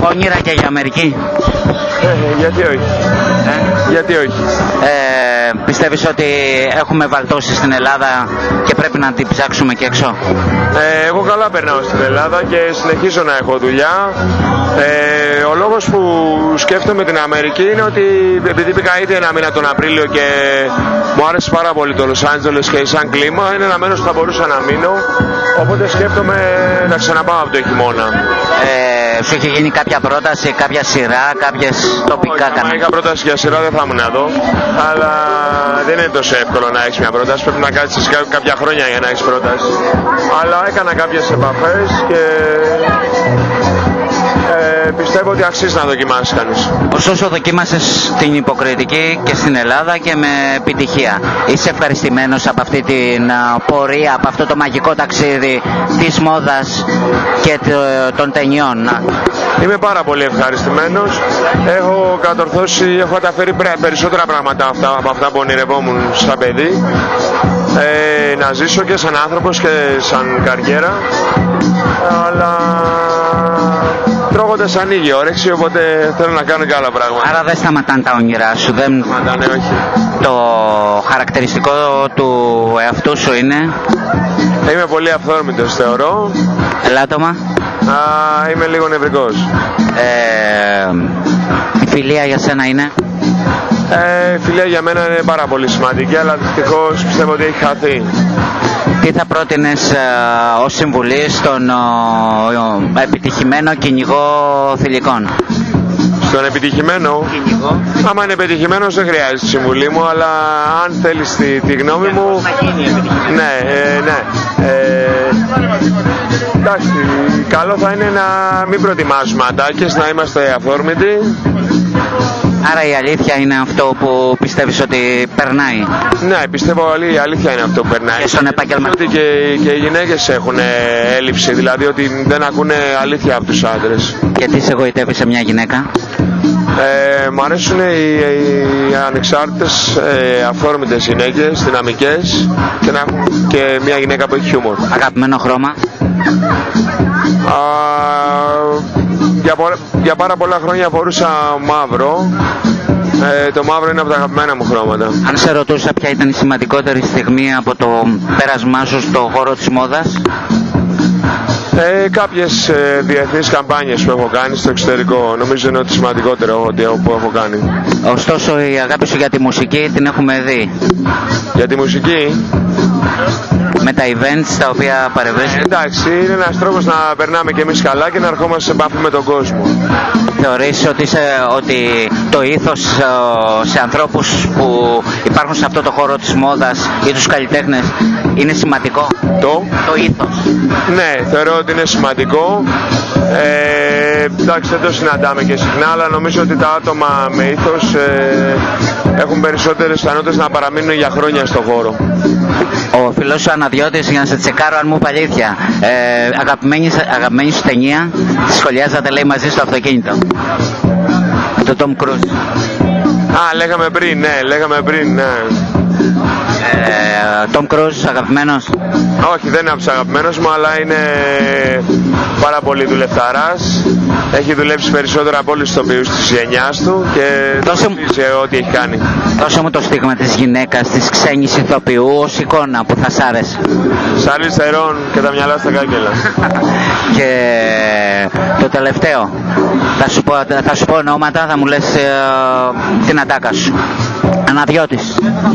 Όνειρα και για Αμερική. Γιατί όχι. Γιατί όχι. Πιστεύεις ότι έχουμε βαλτώσει στην Ελλάδα και πρέπει να την ψάξουμε και έξω? Εγώ καλά περνάω στην Ελλάδα και συνεχίζω να έχω δουλειά. Ο λόγος που σκέφτομαι την Αμερική είναι ότι επειδή πήγα ήδη ένα μήνα τον Απρίλιο και μου άρεσε πάρα πολύ το Los Angeles και σαν κλίμα, είναι ένα μέρος που θα μπορούσα να μείνω, οπότε σκέφτομαι να ξαναπάω από το χειμώνα. Σου είχε γίνει κάποια πρόταση, κάποια σειρά, κάποιες τοπικά κανάλια? Αν είχα πρόταση για σειρά δεν θα ήμουν εδώ, αλλά δεν είναι τόσο εύκολο να έχεις μια πρόταση, πρέπει να κάτσεις κάποια χρόνια για να έχεις πρόταση. Αλλά έκανα κάποιες επαφές και πιστεύω ότι αξίζει να δοκιμάσεις κανείς. Ωστόσο δοκίμασες την Υποκριτική και στην Ελλάδα και με επιτυχία. Είσαι ευχαριστημένος από αυτή την πορεία, από αυτό το μαγικό ταξίδι της μόδας και των ταινιών? Είμαι πάρα πολύ ευχαριστημένος. Έχω κατορθώσει, έχω καταφέρει περισσότερα πράγματα από αυτά που ονειρευόμουν σαν παιδί. Να ζήσω και σαν άνθρωπος και σαν καριέρα. Αλλά τρώγοντας ανοίγει η όρεξη, οπότε θέλω να κάνω και άλλα πράγματα. Άρα δεν σταματάνε τα όνειρά σου? Δεν σταματάνε, όχι. Το χαρακτηριστικό του εαυτού σου είναι? Είμαι πολύ αυθόρμητος, θεωρώ. Ελάττωμα? Είμαι λίγο νευρικός. Η φιλία για σένα είναι? Η φιλία για μένα είναι πάρα πολύ σημαντική, αλλά δυστυχώς πιστεύω ότι έχει χαθεί. Τι θα πρότεινες ως συμβουλή στον επιτυχημένο κυνηγό θηλυκών? Στον επιτυχημένο κυνηγό. Άμα είναι επιτυχημένος δεν χρειάζεται τη συμβουλή μου, αλλά αν θέλεις τη γνώμη μου... Ναι, ναι. Εντάξει, καλό θα είναι να μην προτιμάσουμε ατάκες, να είμαστε αυθόρμητοι. Άρα η αλήθεια είναι αυτό που πιστεύεις ότι περνάει? Ναι, πιστεύω η αλήθεια είναι αυτό που περνάει. Και στον επαγγελματικό. Ότι και οι γυναίκες έχουν έλλειψη, δηλαδή ότι δεν ακούνε αλήθεια από τους άντρες. Και τι σε εγωιτεύει σε μια γυναίκα? Μ' αρέσουν οι ανεξάρτητες, αυθόρμητες γυναίκες, δυναμικές και, και μια γυναίκα που έχει χιούμορ. Αγαπημένο χρώμα? Για πάρα πολλά χρόνια φορούσα μαύρο. Το μαύρο είναι από τα αγαπημένα μου χρώματα. Αν σε ρωτούσα ποια ήταν η σημαντικότερη στιγμή από το πέρασμά σου στον χώρο της μόδας? Κάποιες διεθνείς καμπάνιες που έχω κάνει στο εξωτερικό. Νομίζω είναι το σημαντικότερο που έχω κάνει. Ωστόσο η αγάπη σου για τη μουσική την έχουμε δει. Για τη μουσική? Με τα events τα οποία παρευρίσκει. Εντάξει, είναι ένας τρόπος να περνάμε κι εμείς καλά και να ερχόμαστε σε επαφή με τον κόσμο. Θεωρείς ότι το ήθος σε ανθρώπους που υπάρχουν σε αυτό το χώρο της μόδας ή τους καλλιτέχνες είναι σημαντικό? Το ήθος. Ναι, θεωρώ ότι είναι σημαντικό. Εντάξει, δεν το συναντάμε και συχνά, αλλά νομίζω ότι τα άτομα με ήθος έχουν περισσότερες πιθανότητες να παραμείνουν για χρόνια στον χώρο. Ο φίλος σου Αναδιώτης, για να σε τσεκάρω αν μου είπε αλήθεια, αγαπημένη σου ταινία, τη σχολιάζατε λέει μαζί στο αυτοκίνητο? Το Tom Cruise. Λέγαμε πριν, ναι. Tom Cruise, αγαπημένος? Όχι, δεν είναι από τους αγαπημένους μου, αλλά είναι πάρα πολύ δουλευταράς. Έχει δουλέψει περισσότερο από όλους τους ηθοποιούς της γενιάς του και σε ό,τι έχει κάνει. Δώσε μου το στίγμα της γυναίκας, της ξένης ηθοποιού ως εικόνα που θα σ' άρεσε. Σάρλις Θερόν και τα μυαλά στα κάγκελα. Και το τελευταίο, θα σου πω ονόματα, θα μου λες την ατάκα σου. Αναδιώτης.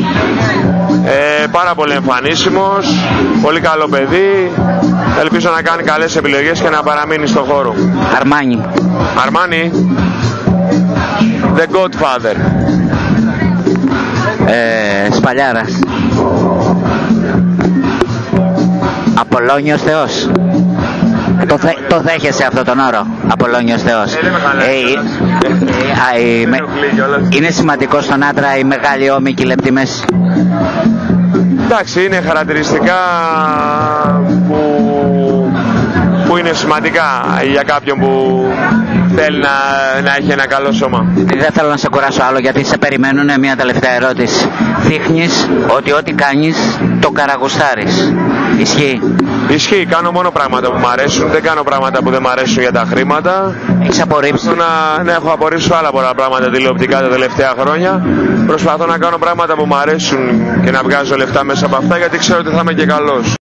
Πάρα πολύ εμφανίσιμος, πολύ καλό παιδί. Ελπίζω να κάνει καλές επιλογές και να παραμείνει στον χώρο. Αρμάνι. Αρμάνι. The Godfather. Σπαλιάρας. Απολώνιος Θεός. Το δέχεσαι αυτό τον όρο, Απολώνιος Θεός? Είναι σημαντικό στον άντρα οι μεγάλοι ώμοι και οι λεπτοί μέση? Εντάξει, είναι χαρακτηριστικά που είναι σημαντικά για κάποιον που θέλει να έχει ένα καλό σώμα. Δεν θέλω να σε κουράσω άλλο γιατί σε περιμένουν. Μια τελευταία ερώτηση. Δείχνεις ότι ό,τι κάνεις το καραγουστάρεις. Ισχύει? Ισχύει, κάνω μόνο πράγματα που μου αρέσουν, δεν κάνω πράγματα που δεν μου αρέσουν για τα χρήματα. Έχεις απορρίψει? Ναι, έχω απορρίψει πάρα πολλά πράγματα τηλεοπτικά τα τελευταία χρόνια. Προσπαθώ να κάνω πράγματα που μου αρέσουν και να βγάζω λεφτά μέσα από αυτά, γιατί ξέρω ότι θα είμαι και καλός.